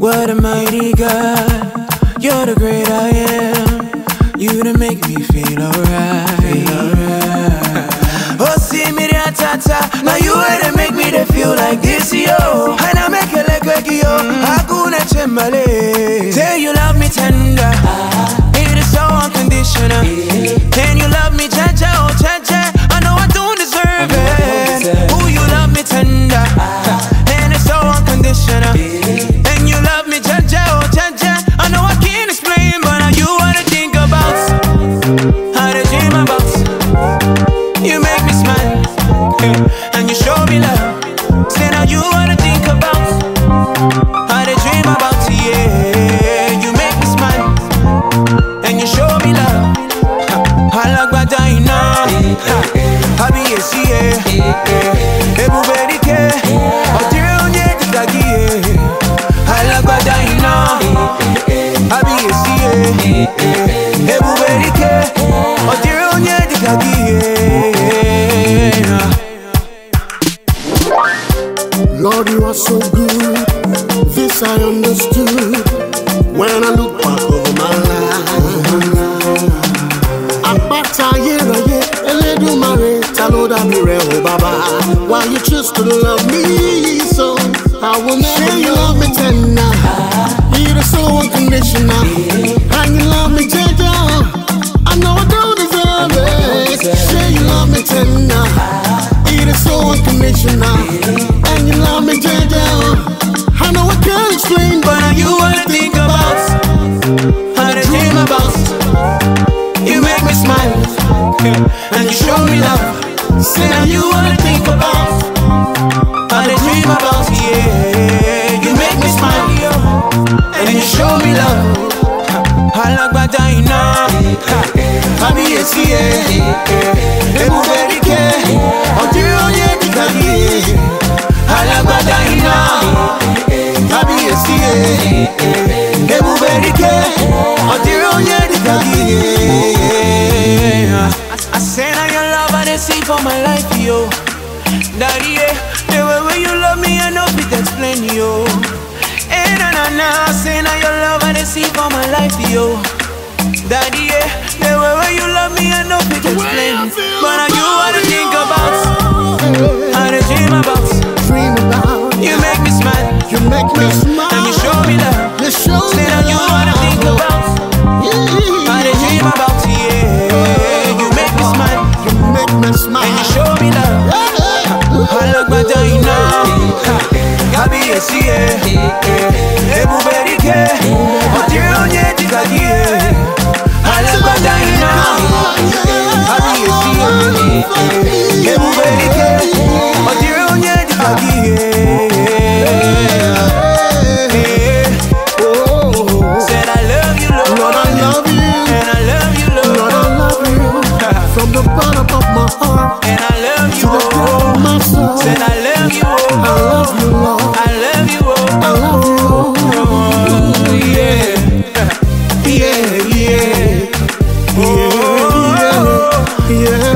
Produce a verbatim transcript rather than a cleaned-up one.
What a mighty God, you're the great I am. You to make me feel alright, feel alright. Oh, see me there, tata. Now you way to make me to feel like this, yo. And I make it like Reggie, yo. Hakuna Chembale. Say you love me tender, it is so unconditional. Can you love me, cha-cha, oh cha-cha? I know I don't deserve it. Ooh, you love me tender, and it's so unconditional. And you love me, cha-cha, oh cha-cha. I know I can't explain, but now you wanna think about, how to dream about. You make me smile, and you show me love. Say now you wanna think about, how to dream about, yeah. You make me smile, and you show me love. Halagbadaina, habi esi eh, ebu berike, otire onye dikagi. Halagbadaina, habi esi eh, ebu berike, otire onye dikagi. Lord, you are so good. This I understood when I look back over my life. Abata yera ye, Eledumare, Taloda mire oh Baba. Why you choose to love me so? I will never say you love me tender. You're so unconditional, and you love me tender. I know I don't deserve it. Say you love me tender. You're so unconditional, and you love me tender. I know I can't explain, but now you wanna think about, how to dream about. You make me smile, and you show me love. Say now you wanna think about, how to dream about, yeah. You make me smile, and you show me love. Halagbadaina, habi esi eh, ebu berike, otire onye dikagi. Halagbadaina, habi esi eh, ebu berike, otire onye dikagi. I say now your love I dey see for my life, yo. Daddy, yeah, the way way you love me I know fit explain, yo. Eh na na na, I say now your love I dey see for my life, yo. Daddy, yeah, the way way you love me I know fit explain, but now you wanna think about, how to dream about. dream about. You make me smile, You make me smile, and you show me love. you show me Say now you wanna think about, how to dream about, yeah. You make me smile, You make me smile, and you show me love. Halagbadaina, habi esi eh, ebu berike, otire onye dikagi. Halagbadaina, habi esi eh, ebu berike, otire onye dikagi. Said I love you, Lord, Lord, I love you, and I love you, Lord, Lord, I love you, from the bottom of my heart and I love to you, the depth of my soul. said I love you, I love you, Lord, I love you, I love you, oh, yeah, yeah, yeah, yeah, yeah, yeah.